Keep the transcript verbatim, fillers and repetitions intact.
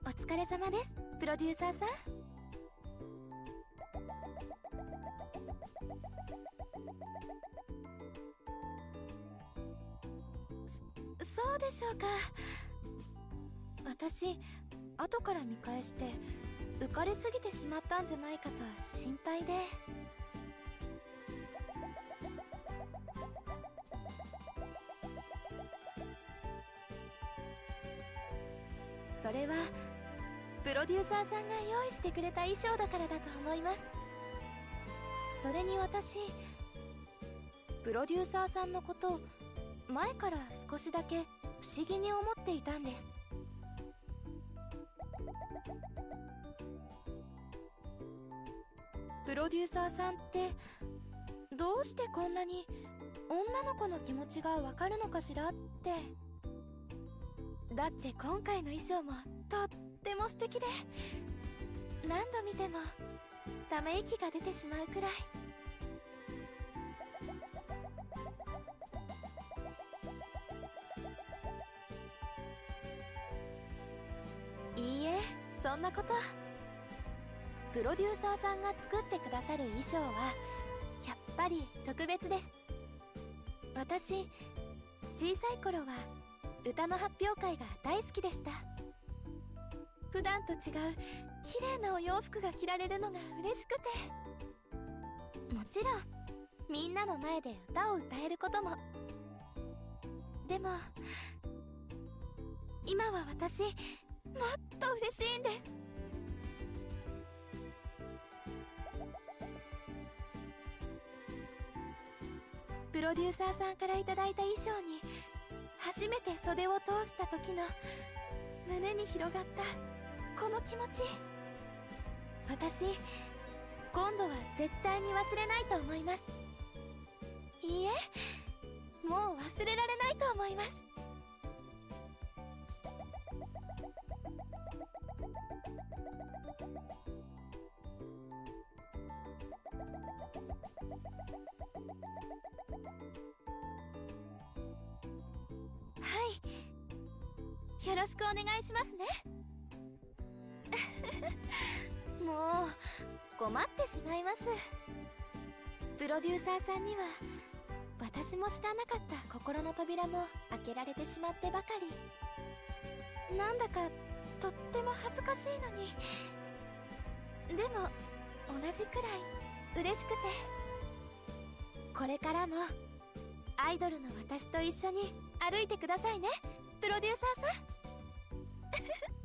お疲れ様です、プロデューサーさん。そそうでしょうか。私後から見返して浮かれすぎてしまったんじゃないかと心配で。それはプロデューサーさんが用意してくれた衣装だからだと思います。それに私プロデューサーさんのこと前から少しだけ不思議に思っていたんです。プロデューサーさんってどうしてこんなに女の子の気持ちがわかるのかしらって。だって今回の衣装もとっても素敵で、何度見てもため息が出てしまうくらい。いいえ、そんなこと。プロデューサーさんが作ってくださる衣装はやっぱり特別です。私小さい頃は歌の発表会が大好きでした。普段と違う綺麗なお洋服が着られるのが嬉しくて、もちろんみんなの前で歌を歌えることも。でも今は私もっと嬉しいんです。プロデューサーさんからいただいた衣装に初めて袖を通した時の胸に広がったこの気持ち、私今度は絶対に忘れないと思います。いいえ、もう忘れられないと思います。はい、よろしくお願いしますね。もう困ってしまいます。プロデューサーさんには私も知らなかった心の扉も開けられてしまってばかり。なんだかとっても恥ずかしいのに、でも同じくらい嬉しくて。これからもアイドルの私と一緒に歩いてくださいね、プロデューサーさん。